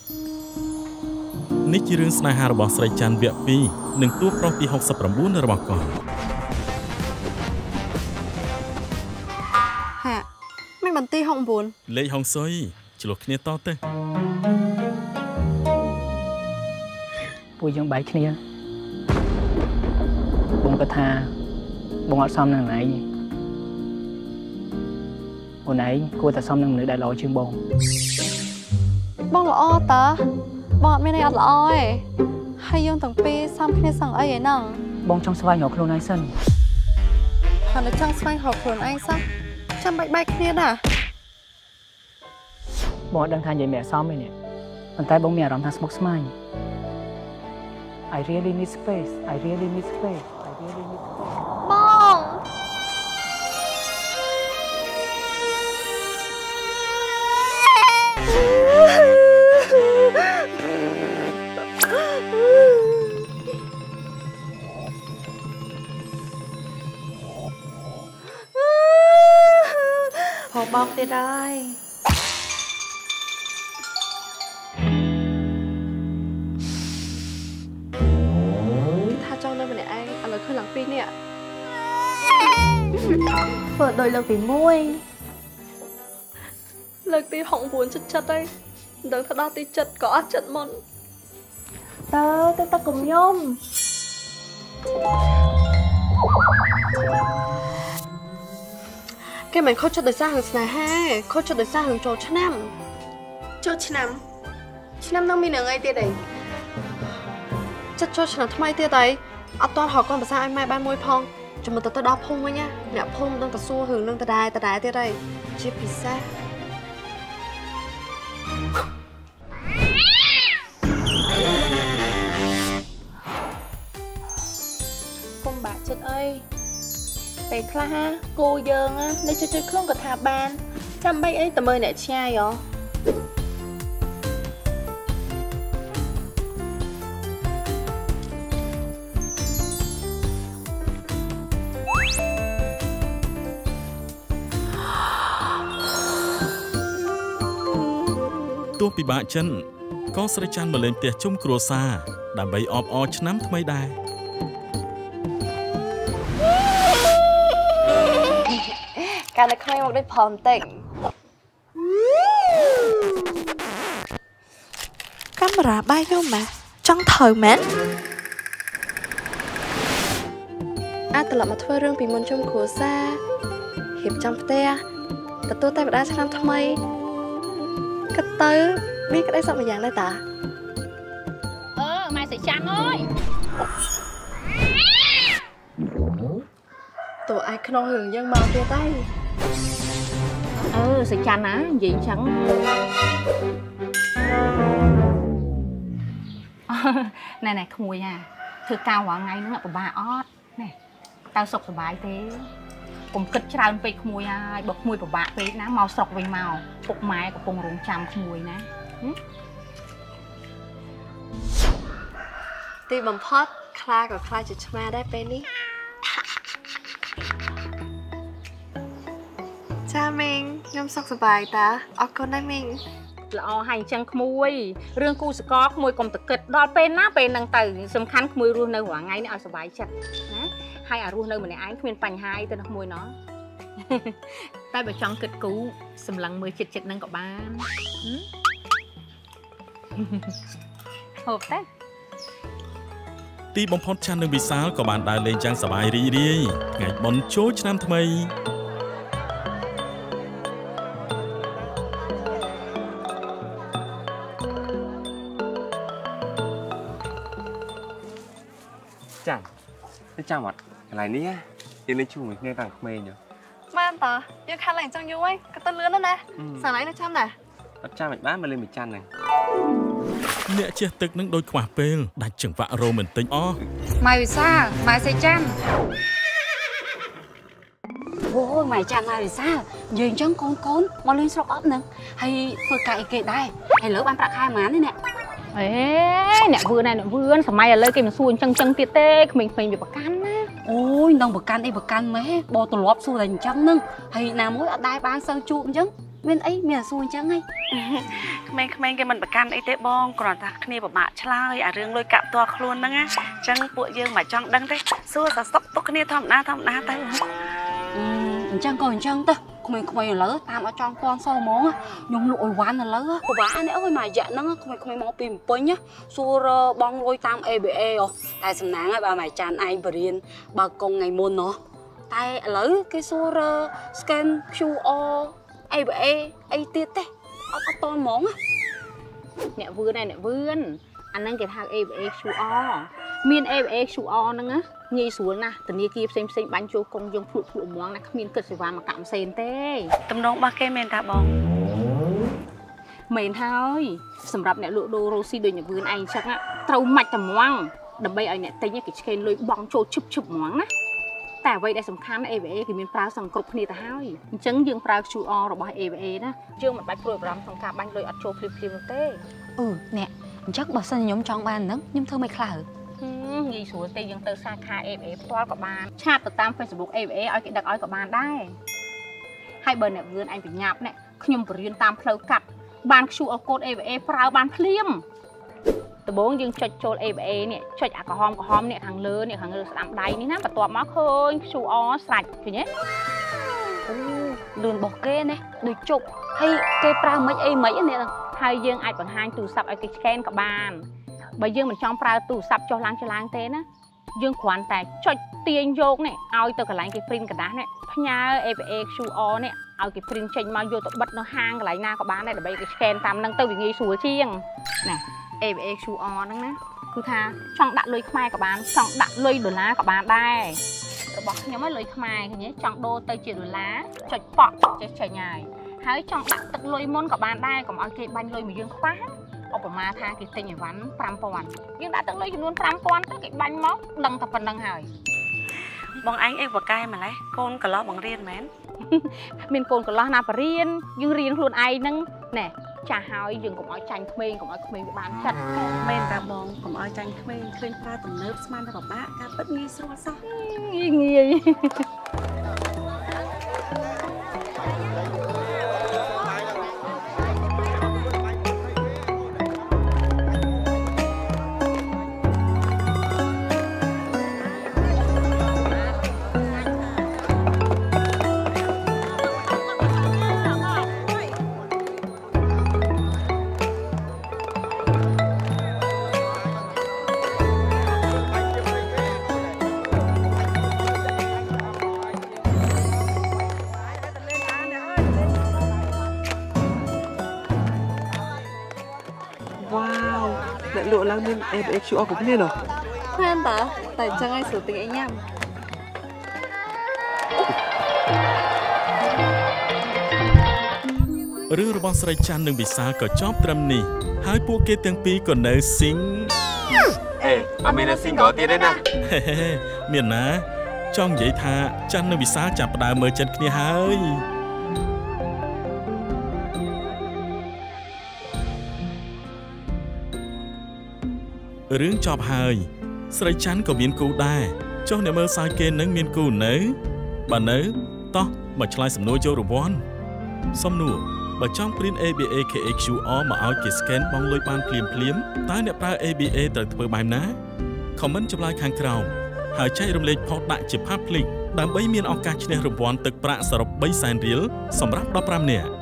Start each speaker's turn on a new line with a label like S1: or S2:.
S1: នេះជារឿងស្នេហារបស់ស្រីច័ន្ទវគ្គ 2 និងតួប្រុសទី 69 របស់គាត់
S2: ហាមិនបន្ទី69
S1: លេខហុងស៊ុយឆ្លោះគ្នាតទៅ
S3: ពួកយើងបែកគ្នាបងក៏ថាបងអត់សមនឹងណៃអូនឯងគួរតែសមនឹងមនុស្សដែលល្អជាងបង
S2: ល្អតើបងអត់មានអីអត់ល្អទេហើយយើងទាំងពីរសមគ្នាសឹងអីឯហ្នឹង
S3: បងចង់ស្វែងរកខ្លួនឯងសិន
S2: ហើយនៅចង់ស្វែងរកខ្លួនឯងសោះចាំបាច់បែកគ្នាដែរ
S3: បងអត់ដឹងថានិយាយមិនសមទេនេះប៉ុន្តែបងមានអារម្មណ៍ថាស្មុគស្មាញ I really need space I really need space I really need space
S2: បងបងទៀតហើយថាចង់នៅម្នាក់ឯងឥឡូវឃើញឡើងពីនេះធ្វើដោយលើកទី1លើកទី69ចិត្តហើយមិនដឹងថាដល់ទី7ក៏អត់ចិត្តមុនទៅកុំខ្ញុំគេមិនខុសចិត្តដោយសាររឿងស្នេហាខុសចិត្តដោយសាររឿងចូលឆ្នាំនឹងមានរឿងអីទៀតអីចិត្តចូលឆ្នាំថ្មីទៀតអីអត់តន់ហៅកូនភាសាឲ្យម៉ែបានមួយផងចាំមើលទៅដល់ភូមិវិញណាអ្នកភូមិនឹងទៅសួររឿងនឹងដដែលទៀតអីជាពិសេស
S4: គុំបាក់ចិត្តអីពេលខ្លះគូយើងនៅជួយខ្លួនក៏ថាបានចាំបាច់អីតែមើលអ្នកឆ្ងាយហ៎
S1: ទោះពិបាកចិនក៏ស្រីច័ន្ទមកលេងផ្ទះជុំគ្រួសារដើម្បីអបអរឆ្នាំថ្មីដែរ
S2: កាលនៅក្មេងមកដូចផមតិចកាមេរ៉ាបាយខ្ញុំម៉ាចង់ត្រូវមែនអាចត្រឡប់មកធ្វើរឿងពីមុនជុំគ្រួសាររៀបចំផ្ទះទទួលតែបដាឆ្នាំថ្មីគិតទៅមានក្តីសុខមួយយ៉ាងដែរតា
S4: ម៉ែស្រីច័ន្ទអើយ
S2: តួឯក្នុងរឿងយើងមកទៀតហើយ
S4: ស្រីច័ន្ទណានិយាយអញ្ចឹងណែក្មួយធ្វើការរាល់ថ្ងៃហ្នឹងពិបាកអត់ណែតើសុខសប្បាយទេកុំគិតច្រើនពេកក្មួយហើយបើក្មួយពិបាកពេកណាមកស្រុកវិញមកពុកម៉ែកំពុងរងចាំក្មួយណា
S2: ទីបំផុតខ្លាក៏ខ្លាចជាឆ្មាដែរពេលនេះចាមីងខ្ញុំសុខសប្បាយតាអរគុណណាស់មីង
S4: ល្អហើយអញ្ចឹងក្មួយរឿងគូសកលក្មួយកុំតគិតដល់ពេលណាពេលហ្នឹងទៅសំខាន់ក្មួយរស់នៅរាល់ថ្ងៃនេះឲ្យសុបាយចិត្តណាហើយឲ្យរស់នៅម្នាក់ឯងគ្មានបញ្ហាអីទៅណាក្មួយណោះតែបើចង់គិតគូសម្លឹងមើលចិត្តហ្នឹងក៏បានហូបតែ
S1: ទីបំផុតច័ន្ទនិងវិសាលក៏បានដើរលេងយ៉ាងសប្បាយរីករាយថ្ងៃបុណ្យចូលឆ្នាំថ្មី
S5: ចាំអត់កន្លែងនេះយើងលេងជួបមួយគ្នាតាំងក្មេង
S2: បានតើយើងខាត់ឡើងអញ្ចឹងយូរហើយក៏ទៅលឿនណាស់សាឡៃនៅចាំដែរ
S5: អត់ចាំមិនបានមកលេងមួយច័ន្ទហ្នឹង
S1: អ្នកជះទឹកនឹងដូចខ្វះពេលដាច់ចង្វាក់រ៉ូមែនទិកអស់
S4: ម៉ែវិសាម៉ែស្រីច័ន្ទ
S6: អូយម៉ែច័ន្ទម៉ែវិសានិយាយអញ្ចឹងកូនមកលេងស្រុកអត់ហ្នឹងហើយធ្វើការអីគេដែរហើយលើបានប្រាក់ខែប៉ុន្មានទេអ្នក
S4: អ្នកវឿនសម័យឥឡូវគេមិនសួរអញ្ចឹងទៀតទេក្មេងៗវាប្រកាន់ណា
S6: អូយនឹងប្រកាន់អីប្រកាន់ម៉ែបោទម្លាប់សួរតែអញ្ចឹងហ្នឹងហើយណាមួយអត់ដែរបានសូវជួបអញ្ចឹងមានអីមានសួរអញ្ចឹងហី
S7: ក្មេងៗគេមិនប្រកាន់អីទេបងគ្រាន់តែគ្នាពិបាកឆ្លើយអារឿងលុយកាក់ផ្ទាល់ខ្លួនហ្នឹងណាអញ្ចឹងពួកយើងមិនចង់ដឹងទេសួរសសុខទុក្ខគ្នាធម្មតាទៅ
S6: អញ្ចឹងក៏អញ្ចឹងទៅក្មេងៗឥឡូវតាមអត់ចង់ពាន់សោះហ្មងខ្ញុំលក់អីវ៉ាន់ឥឡូវពិបាកនេះអើយមួយរយៈហ្នឹងក្មេងៗមកពីពេញសួរបងលុយតាម ABA តែសំណាងហើយបើមួយចានឯងបរៀនបើកុងថ្ងៃមុនតែឥឡូវគេសួរ scan QR ABA អីទៀតទេអត់តហ្មង
S4: អ្នកវឿនអាហ្នឹងគេហៅ ABA QR មាន ABA QR ហ្នឹងណាងាយស្រួលណាស់ធនាគារផ្សេងបាញ់ចូលកុងយើងភ្លក់ហ្មងណាគ្មានគិតសេវាមកកម្មផ្សេងទេ
S7: តំណងរបស់គេមែនតាបង
S4: មែនហើយសម្រាប់អ្នកលក់ដូររ៉ូស៊ីដូចអ្នកវឿនឯងអញ្ចឹងត្រូវម៉ាច់តម្ងដើម្បីឲ្យអ្នកទិញគេឆ្កេនលុយបងចូលឈឹបហ្មងណាតែអ្វីដែលសំខាន់ ABA គេមានប្រើសង្គ្រប់គ្នាទៅហើយអញ្ចឹងយើងប្រើ QR របស់ ABA ណាយើងមិនបាច់ព្រួយបារម្ភក្នុងការបាញ់លុយអត់ចូលភ្លាមនោះទេ
S6: អ្នកអញ្ចឹងបើសិនខ្ញុំចង់បានហ្នឹងខ្ញុំធ្វើមិនខ្លៅ
S4: ងាយស្រួលទេយើងទៅសាខា ABA ផ្ទាល់ក៏បានឆាតទៅតាម Facebook ABA ឲ្យគេដឹកឲ្យក៏បានដែរហើយបើអ្នកវឿនឯងប្រញាប់នេះខ្ញុំបរៀនតាមផ្លូវកាត់បាន QR code ABA ប្រើបានភ្លាមដំបូងយើងចុចចូល ABA នេះចុចអាក្រហមនេះខាងលើស្ដាំដៃនេះណាបន្ទាប់មកឃើញ QR ស្រេចឃើញទេ
S6: លឿនរបស់គេណាដូចជប់ហើយគេប្រើមិនអីមិននេះ
S4: ហើយយើងអាចបង្ហាញទូរស័ព្ទឲ្យគេ scan ក៏បានបើយើងមិនចង់ប្រើទូរស័ព្ទចុះឡើងទេណាយើងគ្រាន់តែចុចទាញយកនេះឲ្យទៅកន្លែងគេ print กระดาษនេះផ្ញើ ABA QR នេះឲ្យគេ print ចេញមកយកទៅបិទនៅហាងកន្លែងណាក៏បានដែរដើម្បីគេ scan តាមហ្នឹងទៅវាងាយស្រួលជាងណា ABA QR ហ្នឹងណាគឺថាចង់ដាក់លុយខ្មែរក៏បានចង់ដាក់លុយដុល្លារក៏បានដែររបស់ខ្ញុំលុយខ្មែរឃើញទេចង់ដូរទៅជាដុល្លារចុចប៉ក់ចេះចេញហើយចង់ដាក់ទឹកលុយមុនក៏បានដែរកុំឲ្យគេបាញ់លុយមកយើងខ្វះឧបមាថាគេទិញអីវ៉ាន់ 5000 យើងដាក់ទឹកលុយចំនួន 5000 ទៅគេបាញ់មកដឹងតែប៉ុណ្្នឹងហើយ
S7: បងឯងអីបកែម្លេះកូនកន្លោះបងរៀនមែន
S4: មានកូនកន្លោះណាបរៀនយើងរៀនខ្លួនឯងហ្នឹងណែចាស់ហើយយើងកុំឲ្យចាញ់ក្មេងកុំឲ្យក្មេងវាបានចិត្ត
S7: មែនតាបងកុំឲ្យចាញ់ក្មេងឃើញប្រើទំនើបស្មានតែពិបាកការពិតងាយស្រួលសោះ
S4: ងាយ
S5: លក់ឡើងមាន ABA QR គ្រប់គ្នានោះ
S2: មែនតាតែអញ្ចឹងឲ្យស្រួលទិញអីញ៉ាំ
S1: រឿងរបស់ស្រីច័ន្ទនិងវិសាលក៏ចប់ត្រឹមនេះហើយពួកគេទាំងពីរក៏នៅស៊ីង
S5: អត់មានស៊ីងក៏ទៀតទេណា
S1: មានណាចង់និយាយថាច័ន្ទនិងវិសាលចាប់ផ្ដើមមើលចិត្តគ្នាហើយរឿងចប់ហើយស្រីច័ន្ទក៏មានគូដែរចុះអ្នកមើលសាយគេនឹងមានគូនៅបើនៅតោះមកឆ្លើយសំណួរចូលរង្វាន់សំណួរបើចង់ព្រីន ABA QR មកឲ្យគេ scan បង់លុយបានភ្លាមតើអ្នកប្រើ ABA ត្រូវធ្វើបែបណា comment ចម្លើយខាងក្រោមហើយចែករំលែកផុសដាក់ជា public ដើម្បីមានឱកាសឈ្នះរង្វាន់ទឹកប្រាក់សរុប 300,000 រៀលសម្រាប់15នាក់